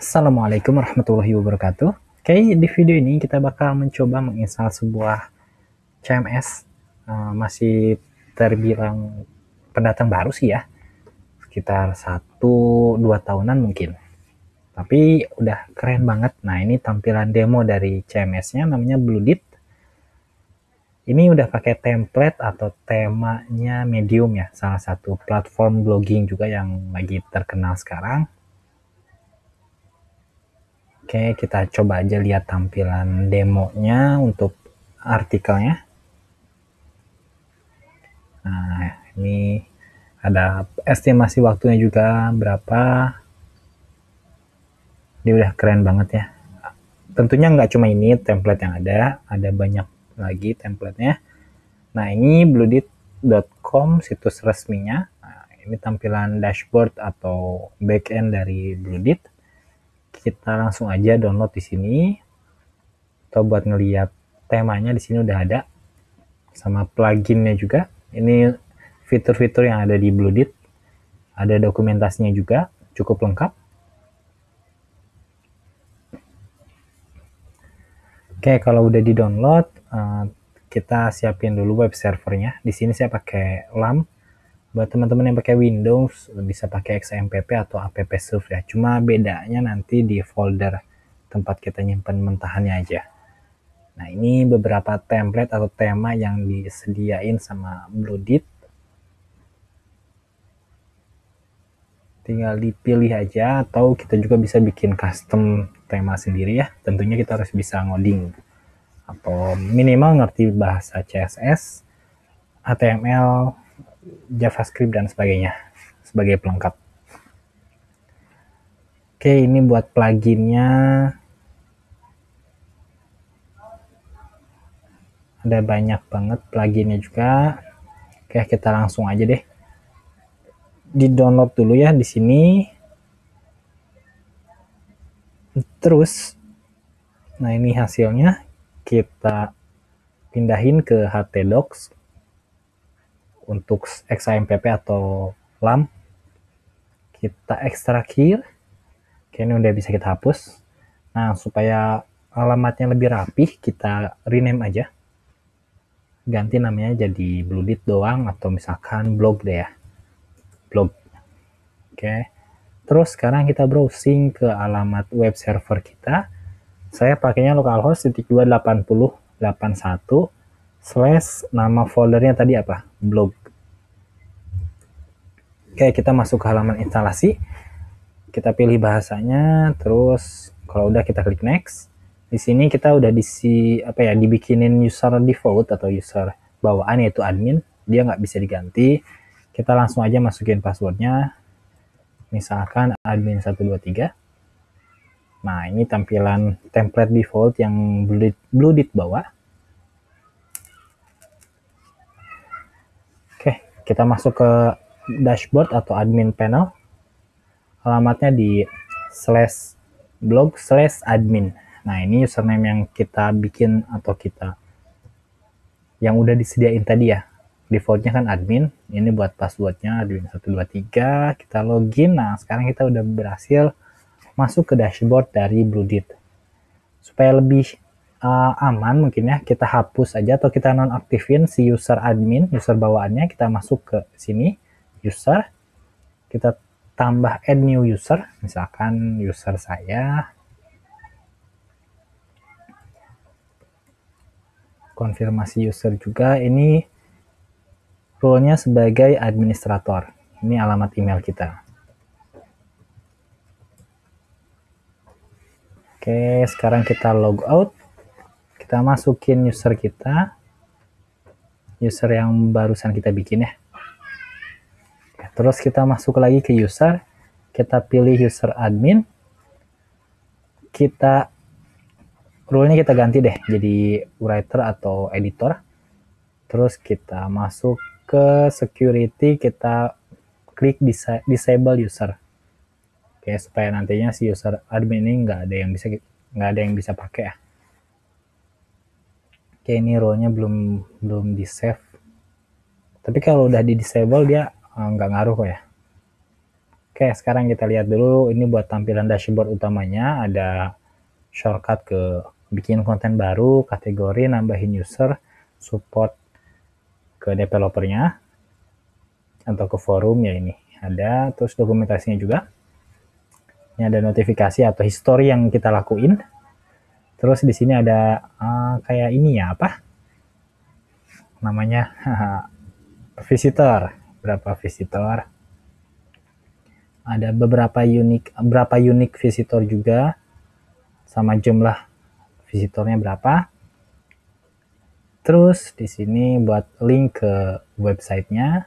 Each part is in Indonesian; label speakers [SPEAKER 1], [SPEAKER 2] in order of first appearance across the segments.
[SPEAKER 1] Assalamualaikum warahmatullahi wabarakatuh. Oke, di video ini kita bakal mencoba menginstal sebuah CMS. Masih terbilang pendatang baru sih ya, sekitar 1-2 tahunan mungkin. Tapi udah keren banget. Nah, ini tampilan demo dari CMS-nya, namanya Bluedit. Ini udah pakai template atau temanya Medium ya, salah satu platform blogging juga yang lagi terkenal sekarang. Oke, kita coba aja lihat tampilan demonya untuk artikelnya. Nah, ini ada estimasi waktunya juga berapa. Dia udah keren banget ya. Tentunya nggak cuma ini template yang ada banyak lagi templatenya. Nah, ini bluedit.com, situs resminya. Nah, ini tampilan dashboard atau backend dari Bluedit. Kita langsung aja download di sini. Atau buat ngeliat temanya di sini udah ada, sama pluginnya juga. Ini fitur-fitur yang ada di Bluedit. Ada dokumentasinya juga, cukup lengkap. Oke, kalau udah di-download, kita siapin dulu web servernya. Di sini saya pakai LAMP. Buat teman-teman yang pakai Windows, bisa pakai XAMPP atau appsurf ya. Cuma bedanya nanti di folder tempat kita nyimpan mentahannya aja. Nah, ini beberapa template atau tema yang disediain sama Bluedit. Tinggal dipilih aja, atau kita juga bisa bikin custom tema sendiri ya. Tentunya kita harus bisa ngoding atau minimal ngerti bahasa CSS, HTML, JavaScript dan sebagainya sebagai pelengkap. Oke, ini buat pluginnya. Ada banyak banget pluginnya juga. Oke, kita langsung aja deh. Di-download dulu ya di sini. Terus, nah ini hasilnya. Kita pindahin ke htdocs untuk XAMPP atau LAMP. Kita ekstrakir. Oke, ini udah bisa kita hapus. Nah, supaya alamatnya lebih rapih, kita rename aja. Ganti namanya jadi Bluedit doang, atau misalkan blog deh ya. Blog. Oke. Terus sekarang kita browsing ke alamat web server kita. Saya pakainya localhost 2.80.81 / nama foldernya tadi apa? Blog. Oke, kita masuk ke halaman instalasi. Kita pilih bahasanya, terus kalau udah kita klik next. Di sini kita udah dibikinin user default atau user bawaan, yaitu admin. Dia nggak bisa diganti. Kita langsung aja masukin passwordnya. Misalkan admin 123. Nah, ini tampilan template default yang Bluedit bawa. Oke, kita masuk ke dashboard atau admin panel. Alamatnya di /blog/admin. Nah, ini username yang kita bikin atau yang udah disediain tadi ya. Defaultnya kan admin. Ini buat passwordnya admin 123. Kita login. Nah, sekarang kita udah berhasil masuk ke dashboard dari Bluedit. Supaya lebih aman mungkin ya, kita hapus aja atau kita nonaktifin si user admin, user bawaannya. Kita masuk ke sini, user. Kita tambah add new user, misalkan user saya. Konfirmasi user juga. Ini role-nya sebagai administrator. Ini alamat email kita. Oke, sekarang kita log out. Kita masukin user kita. User yang barusan kita bikin ya. Terus kita masuk lagi ke user. Kita pilih user admin. Rule-nya kita ganti deh jadi writer atau editor. Terus kita masuk ke security, kita klik disable user. Oke, supaya nantinya si user admin ini nggak ada yang bisa pakai ya. Oke, ini role-nya belum di save. Tapi kalau udah di disable dia nggak ngaruh kok ya. Oke, sekarang kita lihat dulu ini buat tampilan dashboard utamanya. Ada shortcut ke bikin konten baru, kategori, nambahin user, support ke developernya atau ke forum ya ini. Ada terus dokumentasinya juga. Ini ada notifikasi atau history yang kita lakuin. Terus di sini ada kayak ini ya, apa namanya? Visitor. Berapa visitor? Ada berapa unik visitor juga, sama jumlah visitornya berapa. Terus di sini buat link ke websitenya.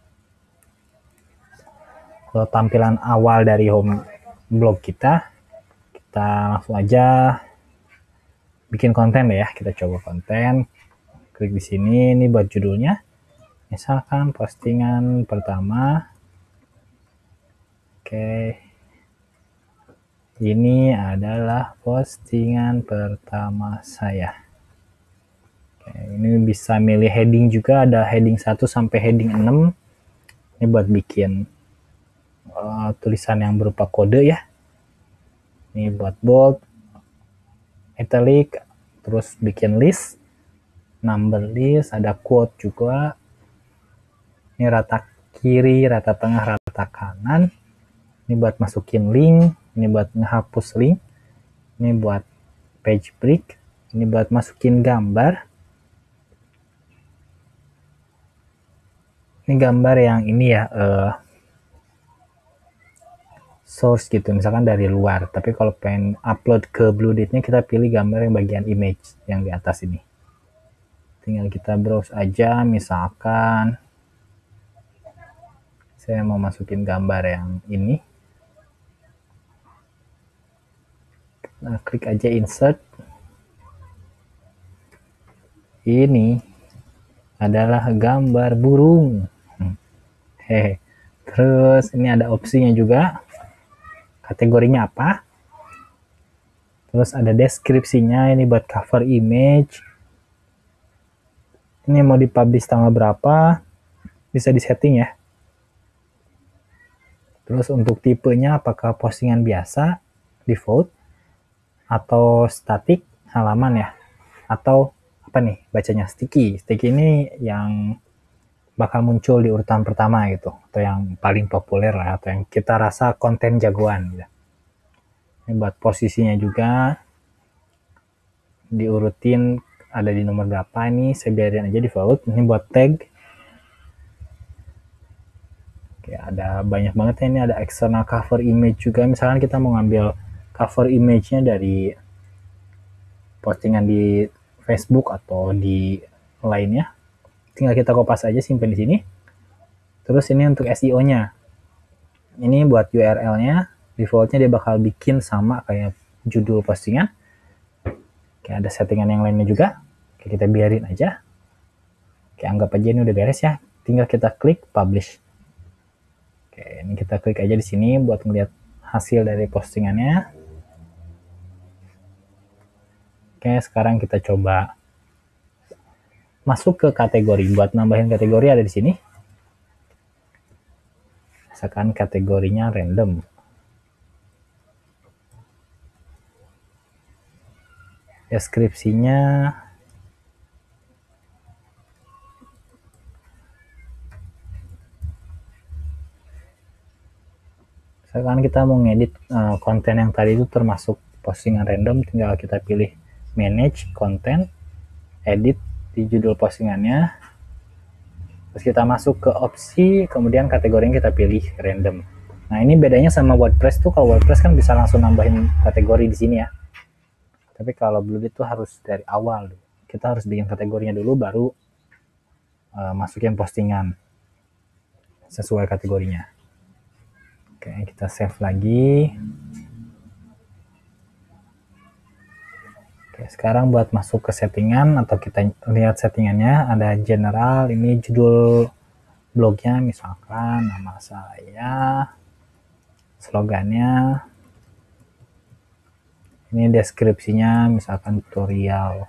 [SPEAKER 1] Kalau tampilan awal dari home blog kita langsung aja bikin konten ya. Kita coba konten. Klik di sini, ini buat judulnya. Misalkan postingan pertama. Oke. Ini adalah postingan pertama saya. Oke, ini bisa milih heading juga, ada heading 1 sampai heading 6. Ini buat bikin tulisan yang berupa kode ya. Ini buat bold, italic, terus bikin list, number list, ada quote juga. Ini rata kiri, rata tengah, rata kanan. Ini buat masukin link, ini buat ngehapus link, ini buat page break, ini buat masukin gambar. Ini gambar yang ini ya, source gitu, misalkan dari luar. Tapi kalau pengen upload ke Bluedate-nya, kita pilih gambar yang bagian image yang di atas ini. Tinggal kita browse aja, misalkan saya mau masukin gambar yang ini. Nah, klik aja insert. Ini adalah gambar burung. Hehe. Terus ini ada opsinya juga. Kategorinya apa? Terus ada deskripsinya, ini buat cover image. Ini mau dipublish tanggal berapa? Bisa disetting ya. Terus untuk tipenya apakah postingan biasa, default, atau static, halaman ya, atau apa nih bacanya, sticky. Sticky ini yang bakal muncul di urutan pertama gitu, atau yang paling populer lah, atau yang kita rasa konten jagoan gitu. Ini buat posisinya juga diurutin ada di nomor berapa, ini saya biarin aja default. Ini buat tag. Oke, ada banyak banget ya, ini ada external cover image juga. Misalkan kita mau ngambil cover image-nya dari postingan di Facebook atau di lainnya, tinggal kita kopas aja, simpan di sini. Terus ini untuk SEO-nya. Ini buat URL-nya, defaultnya dia bakal bikin sama kayak judul postingan. Oke, ada settingan yang lainnya juga. Oke, kita biarin aja. Oke, anggap aja ini udah beres ya. Tinggal kita klik publish. Oke, ini kita klik aja di sini buat ngeliat hasil dari postingannya. Oke, sekarang kita coba masuk ke kategori. Buat nambahin kategori ada di sini. Misalkan kategorinya random. Deskripsinya misalkan kita mau ngedit konten yang tadi itu termasuk postingan random, tinggal kita pilih manage content, edit di judul postingannya, terus kita masuk ke opsi, kemudian kategorinya kita pilih random. Nah, ini bedanya sama WordPress tuh, kalau WordPress kan bisa langsung nambahin kategori di sini ya. Tapi kalau Bluedate itu harus dari awal. Kita harus bikin kategorinya dulu, baru masukin postingan sesuai kategorinya. Oke, kita save lagi. Oke, sekarang buat masuk ke settingan atau kita lihat settingannya, ada general, ini judul blognya, misalkan nama saya, slogannya, ini deskripsinya, misalkan tutorial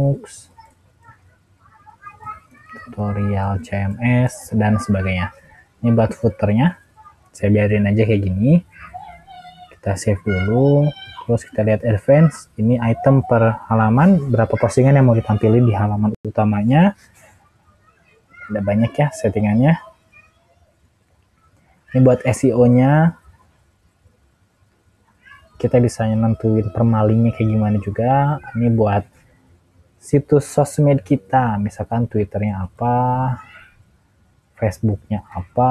[SPEAKER 1] Linux, tutorial CMS, dan sebagainya. Ini buat footernya, saya biarin aja kayak gini. Kita save dulu, terus kita lihat advance. Ini item per halaman, berapa postingan yang mau ditampilin di halaman utamanya. Ada banyak ya settingannya. Ini buat SEO-nya, kita bisa nentuin permalingnya kayak gimana juga. Ini buat situs sosmed kita, misalkan Twitternya apa, Facebooknya apa,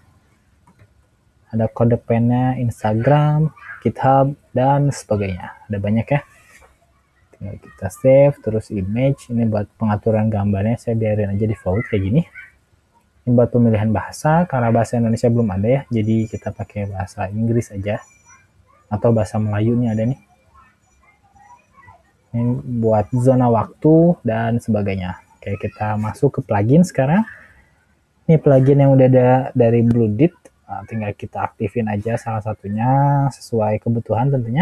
[SPEAKER 1] ada kode pennya Instagram, GitHub, dan sebagainya. Ada banyak ya. Tinggal kita save, terus image. Ini buat pengaturan gambarnya, saya biarin aja default kayak gini. Ini buat pemilihan bahasa, karena bahasa Indonesia belum ada ya, jadi kita pakai bahasa Inggris aja. Atau bahasa Melayu nih ada nih. Ini buat zona waktu dan sebagainya. Oke, kita masuk ke plugin sekarang. Ini plugin yang udah ada dari Bluedit. Nah, tinggal kita aktifin aja salah satunya sesuai kebutuhan tentunya.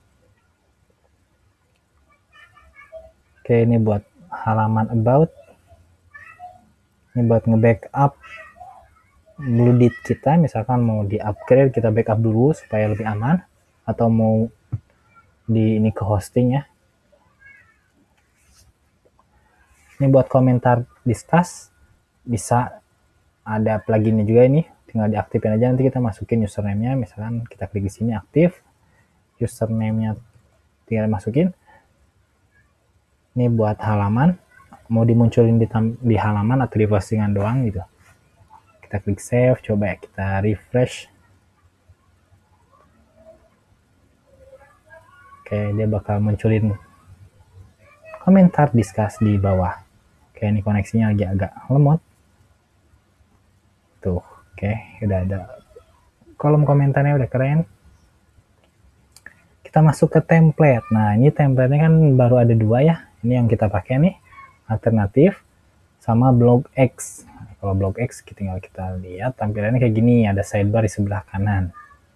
[SPEAKER 1] Oke, ini buat halaman about. Ini buat nge-backup Bluedit kita, misalkan mau di-upgrade, kita backup dulu supaya lebih aman. Atau mau ini ke hosting ya. Ini buat komentar discuss, bisa ada pluginnya juga ini, tinggal diaktifin aja, nanti kita masukin username-nya, misalkan kita klik di sini aktif, username-nya tinggal masukin. Ini buat halaman, mau dimunculin di halaman atau di postingan doang gitu. Kita klik save, coba ya kita refresh. Oke, dia bakal munculin komentar discuss di bawah. Oke, ini koneksinya lagi agak lemot. Tuh, oke, udah ada kolom komentarnya, udah keren. Kita masuk ke template. Nah, ini template-nya kan baru ada 2 ya. Ini yang kita pakai nih, alternatif sama blog X. Nah, kalau blog X tinggal kita lihat tampilannya kayak gini, ada sidebar di sebelah kanan.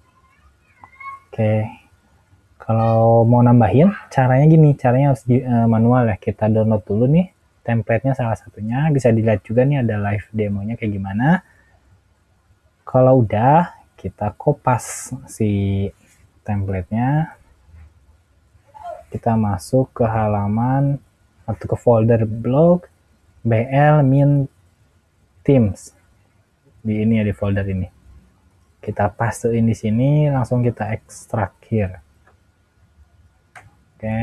[SPEAKER 1] Oke. Kalau mau nambahin, caranya gini, caranya harus manual ya. Kita download dulu nih template-nya salah satunya, bisa dilihat juga nih ada live demonya kayak gimana. Kalau udah, kita kopas si template-nya. Kita masuk ke halaman atau ke folder blog BL min themes. Di ini ya, di folder ini. Kita pastein di sini, langsung kita ekstrak here. Oke.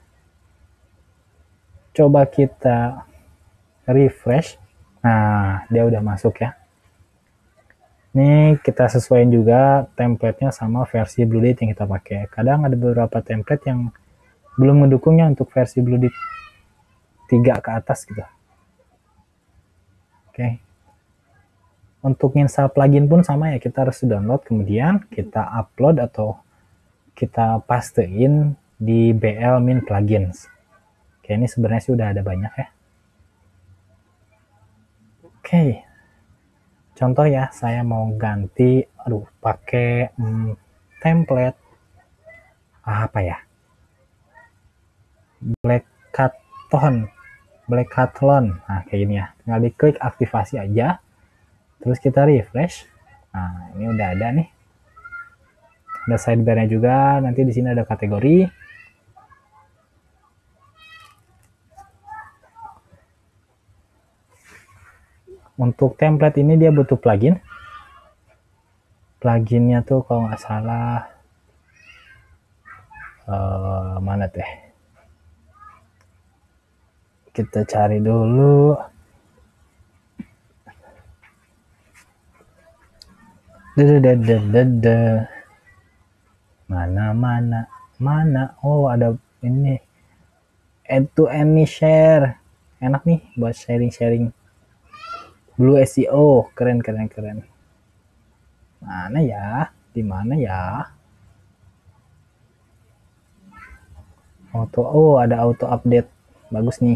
[SPEAKER 1] Coba kita refresh. Nah, dia udah masuk ya. Ini kita sesuaikan juga template-nya sama versi Bluedit yang kita pakai. Kadang ada beberapa template yang belum mendukungnya untuk versi Bluedit 3 ke atas gitu. Oke. Untuk install plugin pun sama ya, kita harus download, kemudian kita upload atau kita pastein di BL min plugins. Oke, ini sebenarnya sih udah ada banyak ya. Oke. Contoh ya, saya mau ganti, pakai template apa ya? Blackcathlon. Nah, kayak gini ya. Tinggal diklik aktivasi aja. Terus kita refresh. Nah, ini udah ada nih. Ada sidebar-nya juga. Nanti di sini ada kategori. Untuk template ini dia butuh plugin. Pluginnya tuh kalau nggak salah mana teh? Kita cari dulu. Mana? Oh, ada ini. Add to any share. Enak nih buat sharing-sharing. Blue SEO, keren. Mana ya? Di mana ya? Ada auto update. Bagus nih.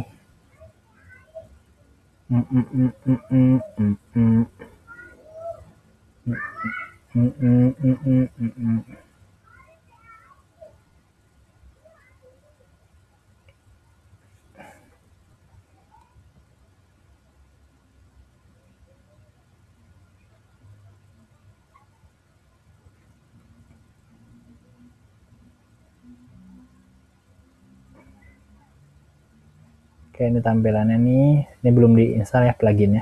[SPEAKER 1] Oke, ini tampilannya nih. Ini belum diinstal ya pluginnya.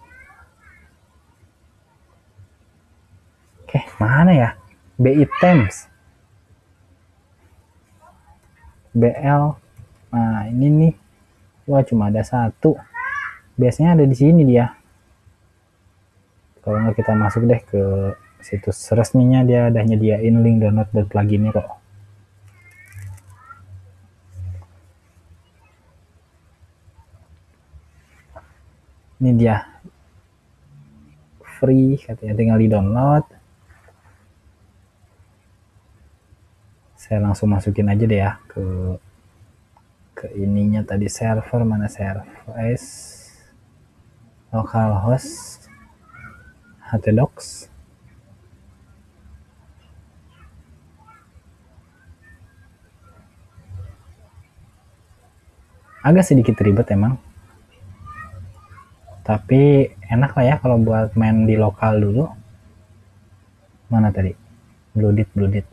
[SPEAKER 1] Oke, mana ya? BI Themes. BL. Nah, ini nih. Wah, cuma ada satu. Biasanya ada di sini dia. Kalau nggak kita masuk deh ke situs resminya, dia udah nyediain link download dan pluginnya kok. Ini dia. Free katanya, tinggal di download. Saya langsung masukin aja deh ya ke ininya tadi, server mana, service localhost htdocs. Agak sedikit ribet emang, tapi enak lah ya kalau buat main di lokal dulu. Mana tadi? Blooded.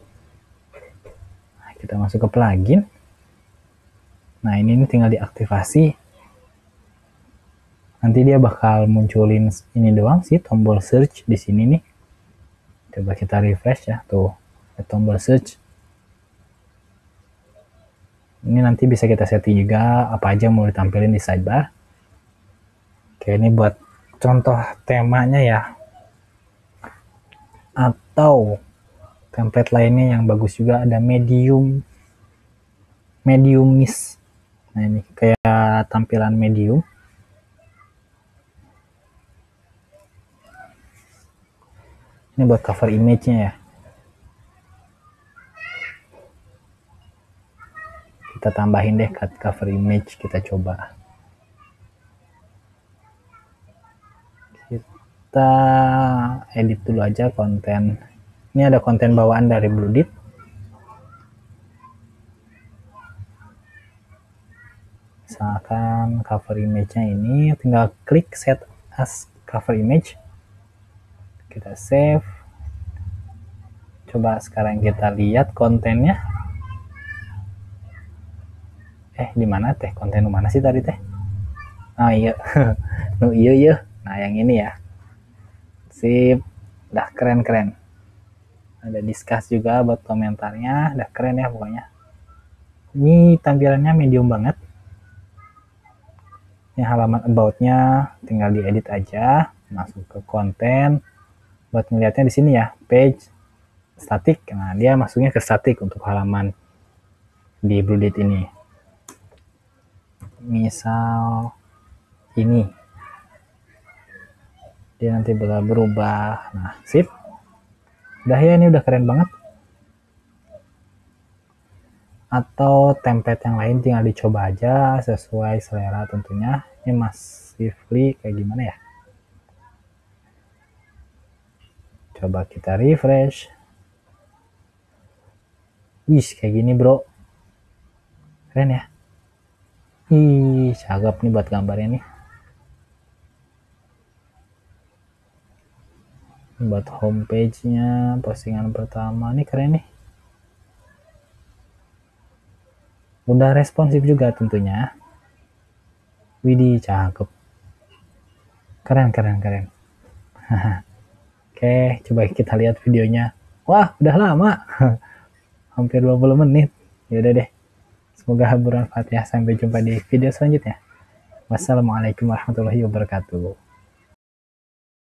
[SPEAKER 1] Nah, kita masuk ke plugin. Nah, ini tinggal diaktifasi. Nanti dia bakal munculin ini doang sih, tombol search di sini nih. Coba kita refresh ya, tuh tombol search. Ini nanti bisa kita setting juga apa aja mau ditampilin di sidebar. Oke, ini buat contoh temanya ya. Atau template lainnya yang bagus juga ada mediumis. Nah, ini kayak tampilan medium. Ini buat cover image-nya ya. Kita tambahin deh cover image, kita coba. Kita edit dulu aja konten. Ini ada konten bawaan dari Blooded. Misalkan cover image-nya ini, tinggal klik set as cover image. Kita save. Coba sekarang kita lihat kontennya. Di mana teh? Konten mana sih tadi teh? Ah iya. iya. Nah, yang ini ya. Sip. Udah keren. Ada discuss juga buat komentarnya. Udah keren ya pokoknya. Ini tampilannya medium banget. Ini halaman about-nya tinggal diedit aja, masuk ke konten. Buat ngeliatnya di sini ya, page static. Nah, dia masuknya ke static untuk halaman di Blooded ini. Misal ini. Dia nanti bakal berubah. Nah, sip. Udah ya, ini udah keren banget. Atau template yang lain tinggal dicoba aja sesuai selera tentunya. Ini massively kayak gimana ya? Coba kita refresh. Wih, kayak gini bro. Keren ya? Ih, cakep nih buat gambarnya nih. Buat homepage-nya, postingan pertama nih keren nih. Udah responsif juga tentunya. Widih, cakep. Keren. Oke, coba kita lihat videonya. Wah, udah lama. Hampir 20 menit. Yaudah deh. Semoga bermanfaat ya. Sampai jumpa di video selanjutnya. Wassalamualaikum warahmatullahi wabarakatuh.